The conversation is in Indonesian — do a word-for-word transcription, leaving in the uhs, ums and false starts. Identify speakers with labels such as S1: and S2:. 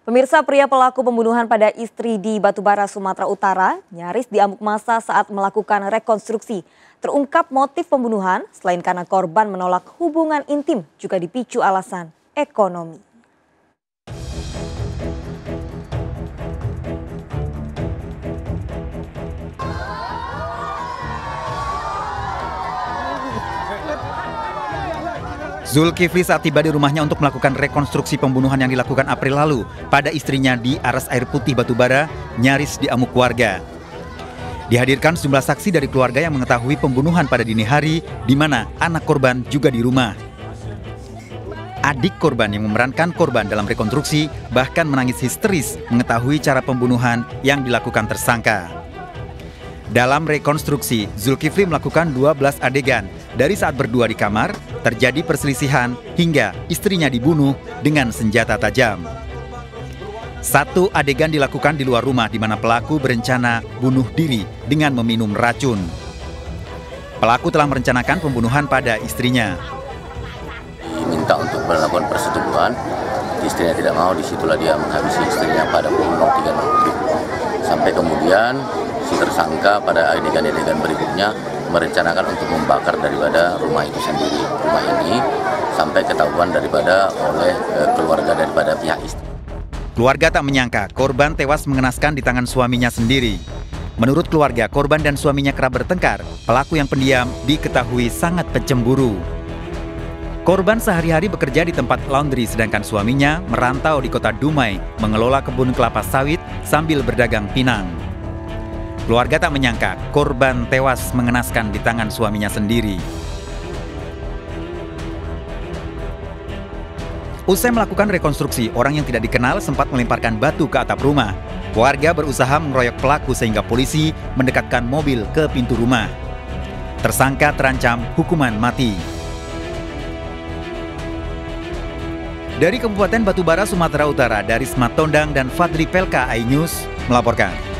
S1: Pemirsa, pria pelaku pembunuhan pada istri di Batubara, Sumatera Utara nyaris diamuk massa saat melakukan rekonstruksi. Terungkap motif pembunuhan selain karena korban menolak hubungan intim juga dipicu alasan ekonomi.
S2: Zulkifli saat tiba di rumahnya untuk melakukan rekonstruksi pembunuhan yang dilakukan April lalu pada istrinya di Aras Air Putih Batubara nyaris diamuk warga. Dihadirkan sejumlah saksi dari keluarga yang mengetahui pembunuhan pada dini hari, di mana anak korban juga di rumah. Adik korban yang memerankan korban dalam rekonstruksi bahkan menangis histeris mengetahui cara pembunuhan yang dilakukan tersangka. Dalam rekonstruksi, Zulkifli melakukan dua belas adegan. Dari saat berdua di kamar, terjadi perselisihan hingga istrinya dibunuh dengan senjata tajam. Satu adegan dilakukan di luar rumah di mana pelaku berencana bunuh diri dengan meminum racun. Pelaku telah merencanakan pembunuhan pada istrinya.
S3: Diminta untuk melakukan persetubuhan, istrinya tidak mau, disitulah dia menghabisi istrinya pada pukul nol tiga nol tujuh. Sampai kemudian si tersangka pada adegan-adegan berikutnya merencanakan untuk membakar daripada rumah itu sendiri, rumah ini, sampai ketahuan daripada oleh e, keluarga daripada pihak istri.
S2: Keluarga tak menyangka korban tewas mengenaskan di tangan suaminya sendiri. Menurut keluarga, korban dan suaminya kerap bertengkar. Pelaku yang pendiam diketahui sangat pencemburu. Korban sehari-hari bekerja di tempat laundry, sedangkan suaminya merantau di kota Dumai, mengelola kebun kelapa sawit sambil berdagang pinang. Keluarga tak menyangka korban tewas mengenaskan di tangan suaminya sendiri. Usai melakukan rekonstruksi, orang yang tidak dikenal sempat melemparkan batu ke atap rumah. Warga berusaha mengeroyok pelaku sehingga polisi mendekatkan mobil ke pintu rumah. Tersangka terancam hukuman mati. Dari Kabupaten Batubara, Sumatera Utara, Darisma Tondang dan Fadli Pelka, iNews melaporkan.